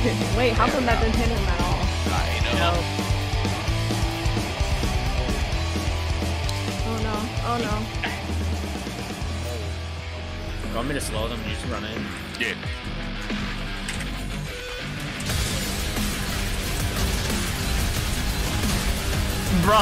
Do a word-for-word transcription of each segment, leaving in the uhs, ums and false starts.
Wait, how come that didn't hit him at all? I know. Oh no, oh no. You want me to slow them? You just run in. Yeah. Bro!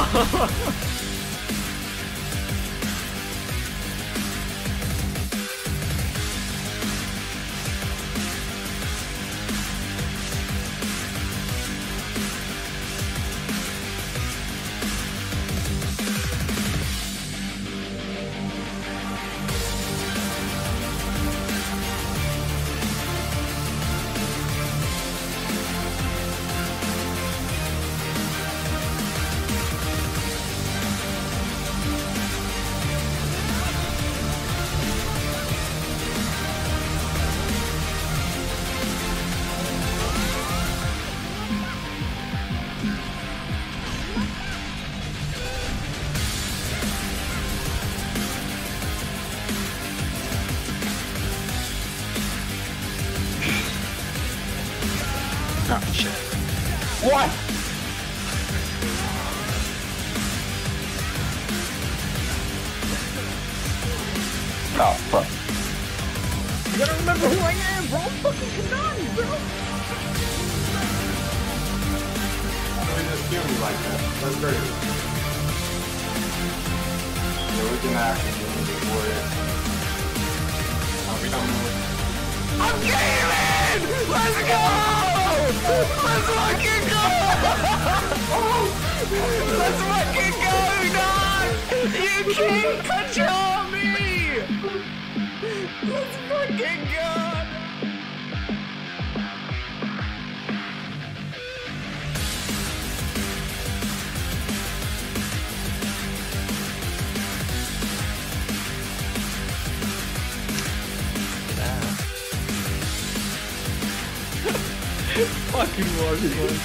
Oh shit. What? Oh fuck. You gotta remember who I am, bro. I'm fucking Kanani, bro. Why just kill me like that? That's crazy. Yeah, we can act and then before it. I'll be done with it. I'm gaming! Let's go! Let's fucking go! Let's fucking go, dog! You can't control me! Let's fucking go! Fucking Warrior.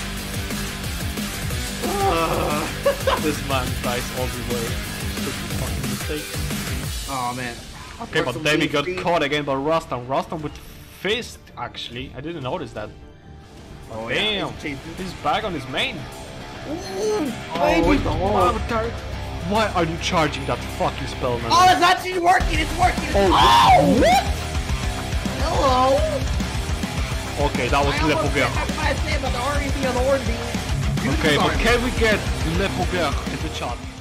Uh, this man dies all the way. Such a fucking mistake. Oh man. Okay, but then we got caught again by Rustam. Rustam with fist, actually. I didn't notice that. Oh, damn. Yeah, He's back on his main. Ooh, Oh, baby. oh. Why are you charging that fucking spell, man? Oh, it's actually working. It's working. It's Oh, oh what? Hello. Okay, that was Le Poker. I say about the R E B on the Orby. Okay, but can we get Le Poker in the chat?